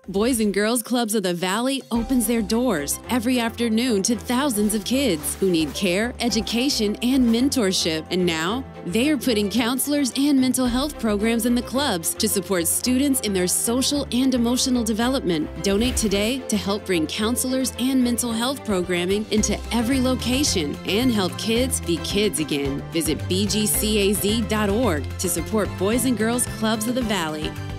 Boys and Girls Clubs of the Valley opens their doors every afternoon to thousands of kids who need care, education, and mentorship. And now, they are putting counselors and mental health programs in the clubs to support students in their social and emotional development. Donate today to help bring counselors and mental health programming into every location and help kids be kids again. Visit bgcaz.org to support Boys and Girls Clubs of the Valley.